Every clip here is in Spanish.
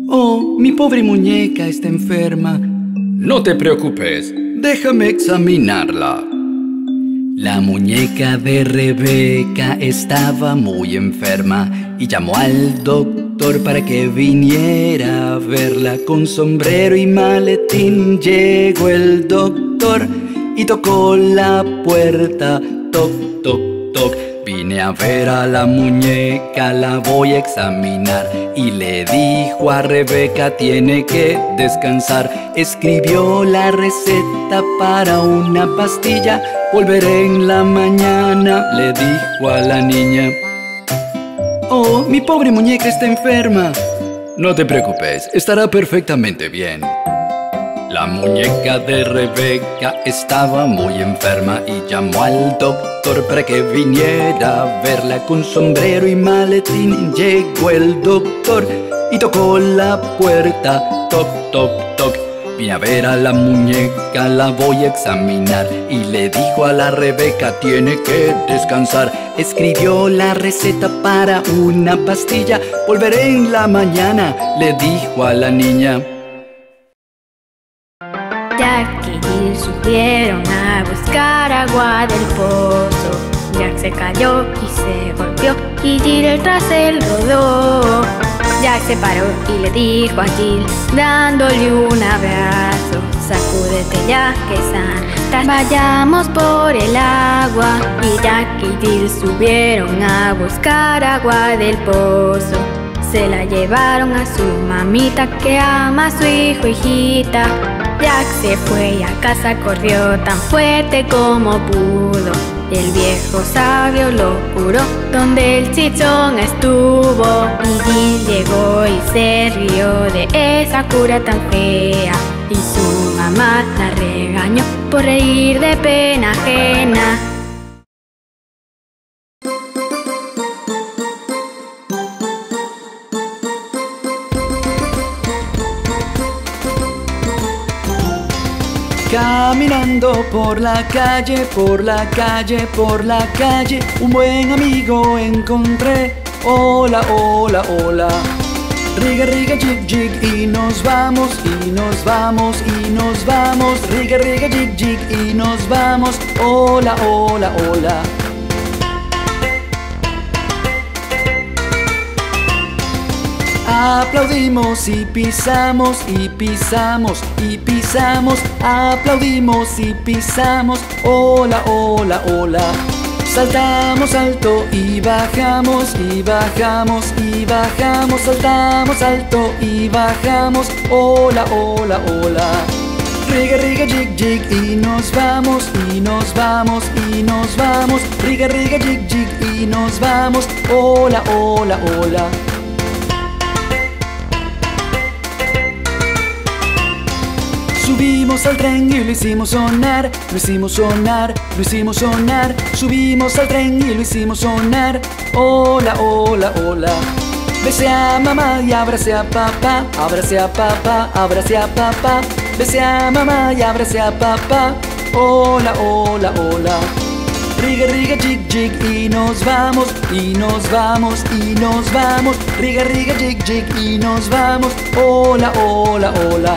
Oh, mi pobre muñeca está enferma. No te preocupes, déjame examinarla. La muñeca de Rebeca estaba muy enferma y llamó al doctor para que viniera a verla. Con sombrero y maletín llegó el doctor y tocó la puerta, toc, toc, toc. Vine a ver a la muñeca, la voy a examinar. Y le dijo a Rebeca, tiene que descansar. Escribió la receta para una pastilla. Volveré en la mañana, le dijo a la niña. Oh, mi pobre muñeca está enferma. No te preocupes, estará perfectamente bien. La muñeca de Rebeca estaba muy enferma y llamó al doctor para que viniera a verla. Con sombrero y maletín llegó el doctor y tocó la puerta, toc, toc, toc. Vine a ver a la muñeca, la voy a examinar. Y le dijo a la Rebeca, tiene que descansar. Escribió la receta para una pastilla. Volveré en la mañana, le dijo a la niña. Jack y Jill subieron a buscar agua del pozo. Jack se cayó y se golpeó y Jill tras él rodó. Jack se paró y le dijo a Jill, dándole un abrazo: sacúdete ya que estás, vayamos por el agua. Y Jack y Jill subieron a buscar agua del pozo. Se la llevaron a su mamita que ama a su hijo, hijita. Jack se fue y a casa corrió tan fuerte como pudo. El viejo sabio lo curó donde el chichón estuvo. Y Jill llegó y se rió de esa cura tan fea. Y su mamá la regañó por reír de pena ajena. Caminando por la calle, por la calle, por la calle, un buen amigo encontré. Hola, hola, hola. Riga, riga, jig, jig, y nos vamos, y nos vamos, y nos vamos. Riga, riga, jig, jig, y nos vamos. Hola, hola, hola. Aplaudimos y pisamos, y pisamos, y pisamos. Aplaudimos y pisamos. Hola, hola, hola. Saltamos alto y bajamos, y bajamos, y bajamos. Saltamos alto y bajamos. Hola, hola, hola. Riga, riga, jig, jig, y nos vamos, y nos vamos, y nos vamos. Riga, riga, jig, jig, y nos vamos. Hola, hola, hola. Subimos al tren y lo hicimos sonar, lo hicimos sonar, lo hicimos sonar. Subimos al tren y lo hicimos sonar. Hola, hola, hola. Besé a mamá y abracé a papá, abracé a papá, abracé a papá. Besé a mamá y abracé a papá. Hola, hola, hola. Riga, riga, jig, jig, y nos vamos, y nos vamos, y nos vamos. Riga, riga, jig, jig, y nos vamos. Hola, hola, hola.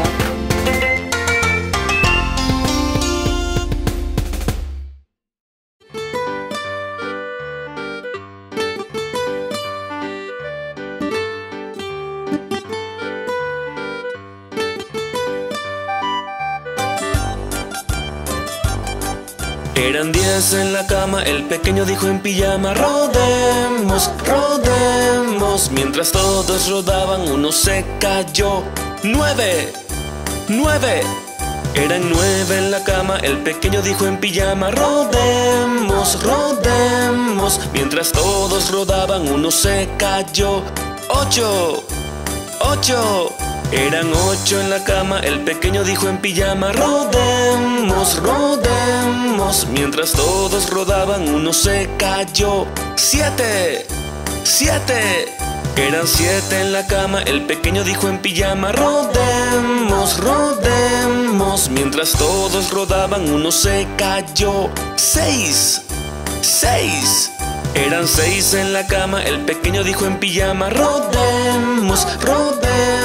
Eran 10 en la cama, el pequeño dijo en pijama: rodemos, rodemos. Mientras todos rodaban, uno se cayó. 9, 9. Eran 9 en la cama, el pequeño dijo en pijama: rodemos, rodemos. Mientras todos rodaban, uno se cayó. 8, 8. Eran 8 en la cama, el pequeño dijo en pijama: rodemos, rodemos. Mientras todos rodaban, uno se cayó. 7, 7. Eran 7 en la cama, el pequeño dijo en pijama: rodemos, rodemos. Mientras todos rodaban, uno se cayó. 6, 6. Eran 6 en la cama, el pequeño dijo en pijama: rodemos, rodemos.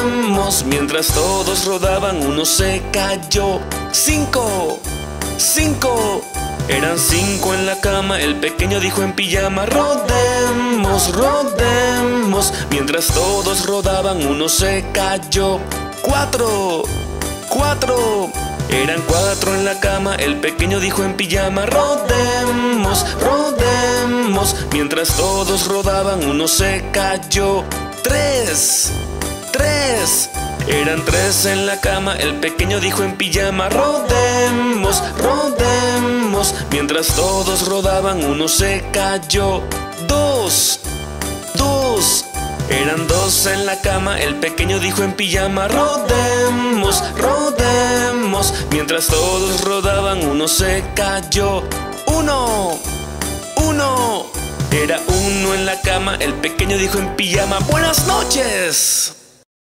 rodemos. Mientras todos rodaban, uno se cayó. 5, 5. Eran 5 en la cama, el pequeño dijo en pijama: rodemos, rodemos. Mientras todos rodaban, uno se cayó. 4, 4. Eran 4 en la cama, el pequeño dijo en pijama: rodemos, rodemos. Mientras todos rodaban, uno se cayó. 3, 3. Eran 3 en la cama, el pequeño dijo en pijama: rodemos, rodemos. Mientras todos rodaban, uno se cayó. 2, 2. Eran 2 en la cama, el pequeño dijo en pijama: rodemos, rodemos. Mientras todos rodaban, uno se cayó. 1, 1. Era 1 en la cama, el pequeño dijo en pijama: buenas noches.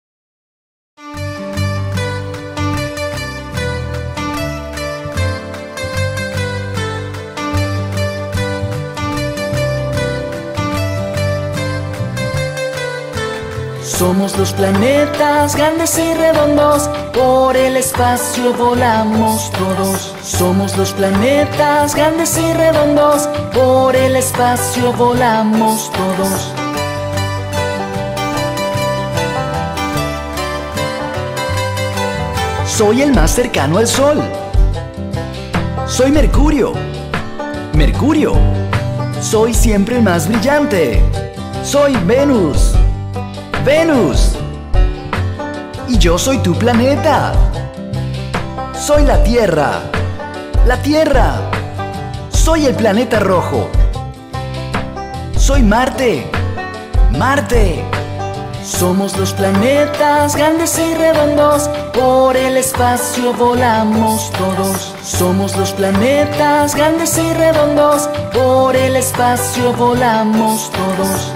Somos los planetas grandes y redondos, por el espacio volamos todos. Somos los planetas grandes y redondos, por el espacio volamos todos. Soy el más cercano al Sol. Soy Mercurio. Mercurio. Soy siempre el más brillante. Soy Venus. Venus. Y yo soy tu planeta. Soy la Tierra. La Tierra. Soy el planeta rojo. Soy Marte. Marte. Somos los planetas grandes y redondos, por el espacio volamos todos. Somos los planetas grandes y redondos, por el espacio volamos todos.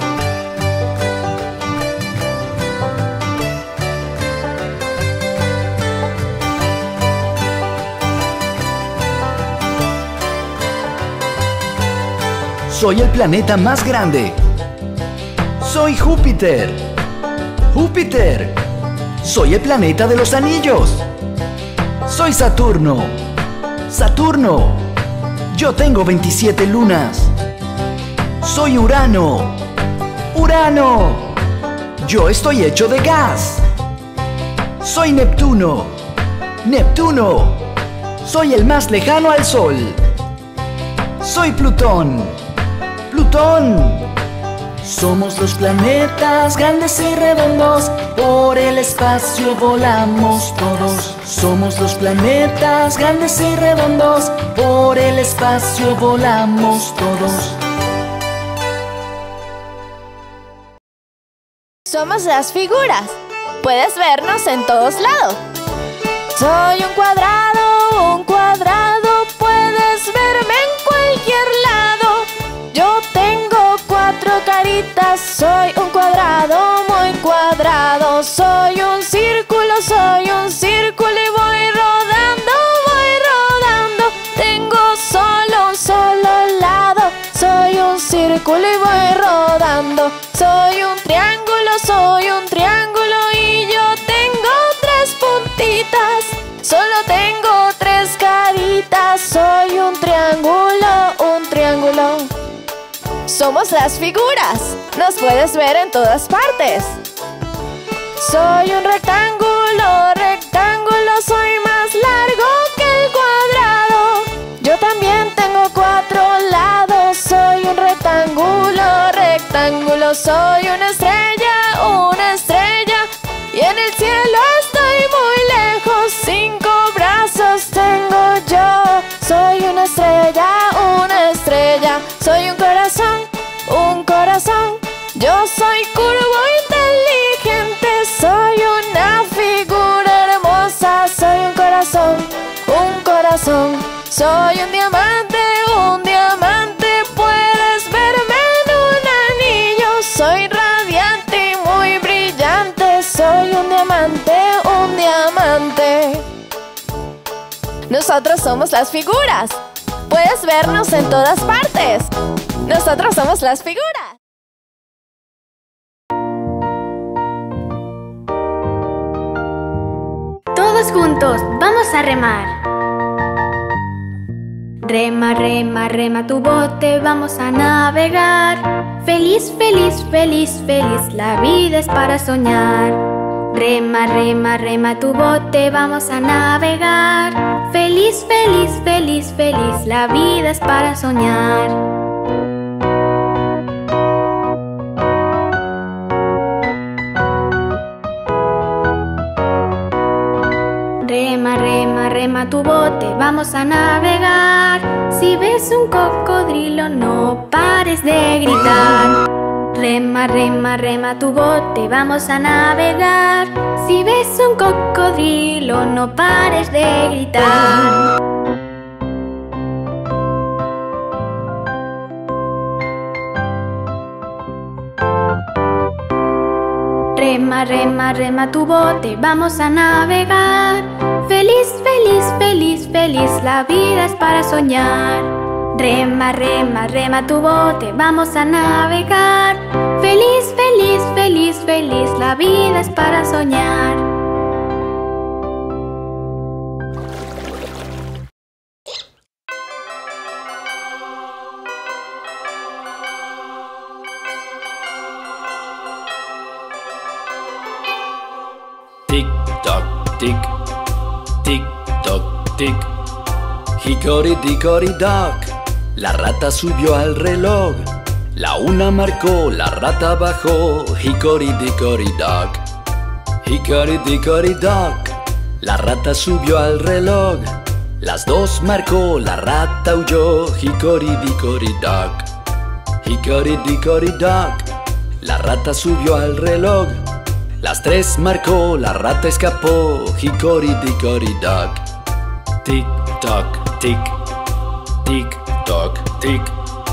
Soy el planeta más grande. Soy Júpiter. Júpiter. Soy el planeta de los anillos. Soy Saturno. Saturno. Yo tengo 27 lunas. Soy Urano. Urano. Yo estoy hecho de gas. Soy Neptuno. Neptuno. Soy el más lejano al Sol. Soy Plutón. Plutón. Somos los planetas grandes y redondos, por el espacio volamos todos. Somos los planetas grandes y redondos, por el espacio volamos todos. Somos las figuras. Puedes vernos en todos lados. Soy un cuadrado, puedes verme en cualquier lado. Yo tengo 4 caritas, soy un cuadrado muy cuadrado. Soy un círculo y voy rodando, Tengo solo un solo lado, soy un círculo y voy rodando. Soy un triángulo y yo tengo 3 puntitas. Solo tengo 3 caritas, soy un triángulo. Somos las figuras, nos puedes ver en todas partes. Soy un rectángulo, soy más largo que el cuadrado. Yo también tengo 4 lados, soy un rectángulo, soy una estrella, y en el cielo estoy muy lejos. 5 brazos tengo yo, soy una estrella, soy un corazón, yo soy curvo inteligente, soy una figura hermosa, soy un corazón, soy un diamante, puedes verme en un anillo, soy radiante y muy brillante, soy un diamante. Nosotros somos las figuras. Puedes vernos en todas partes. Nosotros somos las figuras. juntos, vamos a remar. Rema, rema, rema tu bote, vamos a navegar. Feliz, feliz, feliz, feliz, la vida es para soñar. Rema, rema, rema tu bote, vamos a navegar. Feliz, feliz, feliz, feliz, la vida es para soñar. Rema, rema, rema tu bote, vamos a navegar. Si ves un cocodrilo, no pares de gritar. Rema, rema, rema tu bote, vamos a navegar. Si ves un cocodrilo, no pares de gritar. Rema, rema, rema tu bote, vamos a navegar. Feliz, feliz, feliz, feliz, la vida es para soñar. Rema, rema, rema tu bote, vamos a navegar. Feliz, feliz, feliz, feliz, la vida es para soñar. Tic toc tic, tic toc tic. Hickory-dickory-dock, la rata subió al reloj. La una marcó, la rata bajó. Hickory-dickory-dock, hickory-dickory-dock, la rata subió al reloj. Las dos marcó, la rata huyó. Hickory-dickory-dock, hickory-dickory-dock, la rata subió al reloj. Las tres marcó, la rata escapó. Hickory-dickory-dock. Tic toc tic, tic toc tic.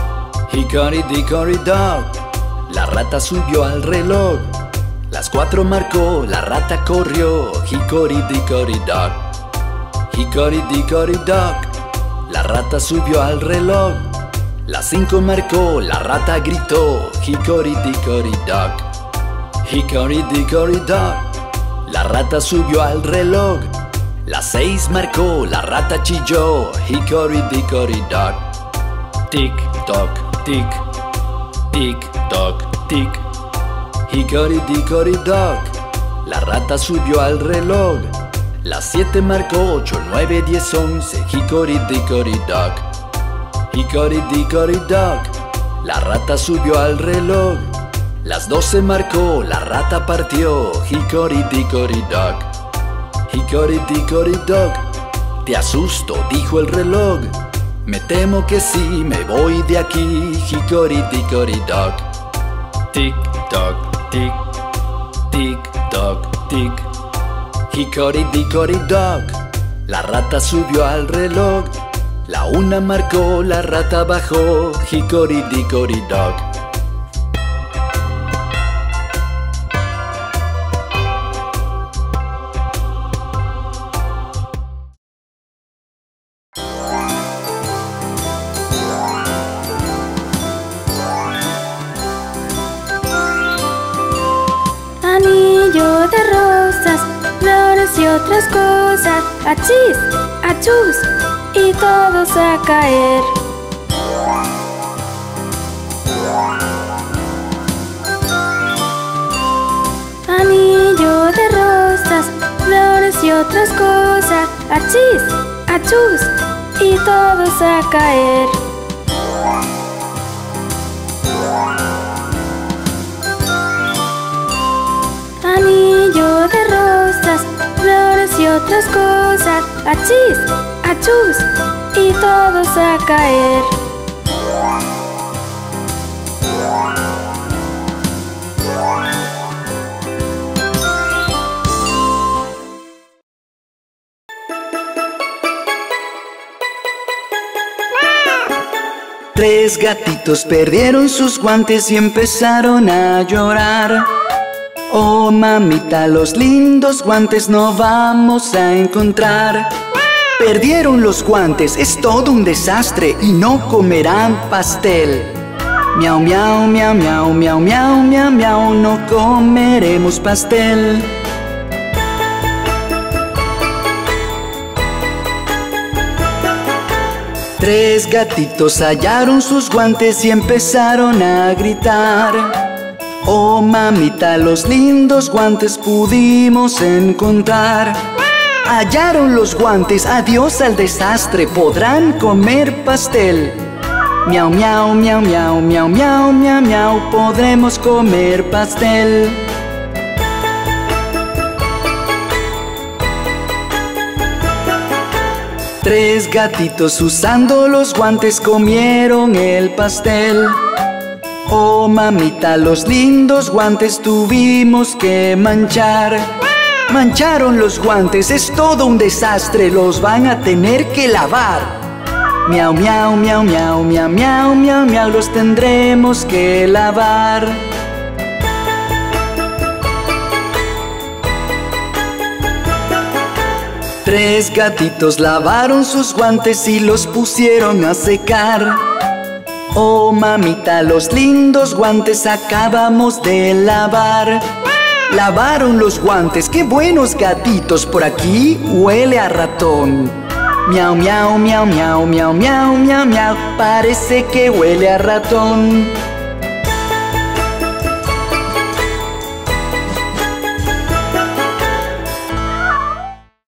Hickory-dickory-dock, la rata subió al reloj. Las cuatro marcó, la rata corrió. Hickory-dickory-dock, hickory-dickory-dock, la rata subió al reloj. Las cinco marcó, la rata gritó. Hickory-dickory-dock, hickory-dickory-dock, la rata subió al reloj. Las seis marcó, la rata chilló. Hickory-dickory-dock. Tic toc tic, tic toc tic. Hickory-dickory-dock, la rata subió al reloj. Las siete marcó, 8, 9, 10, 11. Hickory-dickory-dock, hickory-dickory-dock, la rata subió al reloj. Las 12 marcó, la rata partió. Hickory-dickory-dock, hickory-dickory-dock, te asusto, dijo el reloj. Me temo que sí, me voy de aquí. Hickory-dickory-dock. Tic toc tic, tic toc tic. Hickory-dickory-dock, la rata subió al reloj. La una marcó, la rata bajó. Hickory-dickory-dock. Anillo de rosas, flores y otras cosas. Achis, achus, y todos a caer. Anillo de rosas, flores y otras cosas. Achis, achus, y todos a caer. Anillo de rosas, flores y otras cosas. Achis, achus, y todos a caer. Tres gatitos perdieron sus guantes y empezaron a llorar. Oh mamita, los lindos guantes no vamos a encontrar. Perdieron los guantes, es todo un desastre y no comerán pastel. Miau, miau, miau, miau, miau, miau, miau, miau, no comeremos pastel. Tres gatitos hallaron sus guantes y empezaron a gritar. Oh mamita, los lindos guantes pudimos encontrar. Hallaron los guantes, adiós al desastre, podrán comer pastel. Miau, miau, miau, miau, miau, miau, miau, miau, podremos comer pastel. Tres gatitos usando los guantes comieron el pastel. Oh mamita, los lindos guantes tuvimos que manchar. Mancharon los guantes, es todo un desastre, los van a tener que lavar. Miau, miau, miau, miau, miau, miau, miau, miau, los tendremos que lavar. Tres gatitos lavaron sus guantes y los pusieron a secar. Oh mamita, los lindos guantes acabamos de lavar. Lavaron los guantes, qué buenos gatitos, por aquí huele a ratón. Miau, miau, miau, miau, miau, miau, miau, miau, parece que huele a ratón.